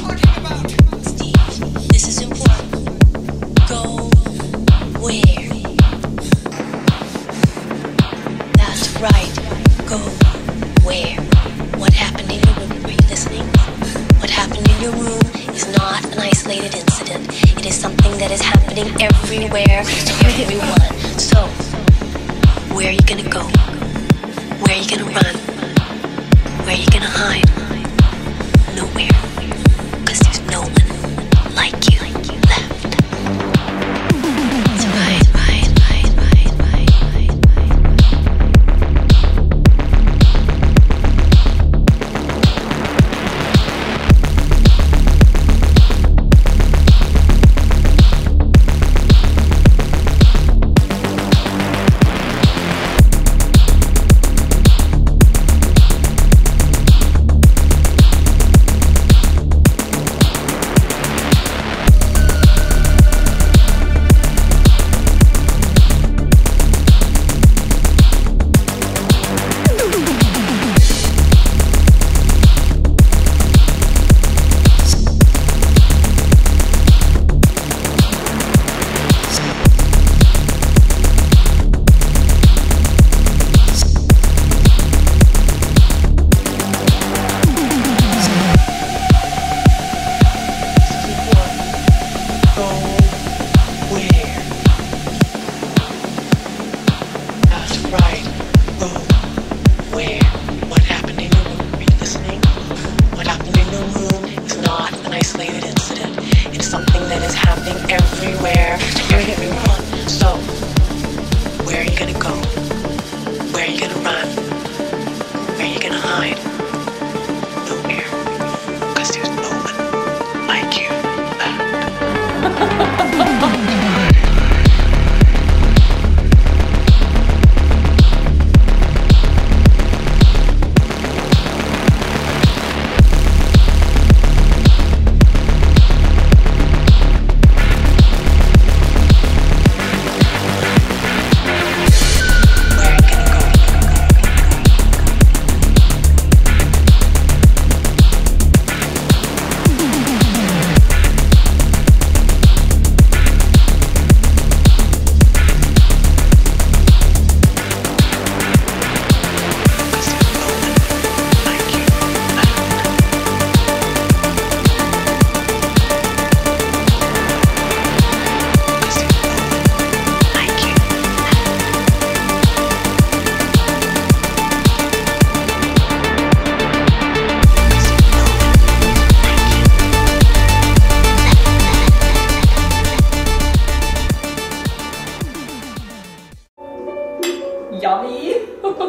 Right. Go where? What happened in your room? Are you listening? What happened in your room is not an isolated incident. It is something that is happening everywhere to everyone. So, where are you gonna go? Where are you gonna run? Where are you gonna hide? Nowhere. Because there's no one like you left. That's right. Right. Go where? What happened in your room? Are you listening? What happened in your room is not an isolated incident. It's something that is happening everywhere to everyone. So, where are you gonna go? Where are you gonna run? Where are you gonna hide? Nowhere. Because there's no one like you left. Yummy!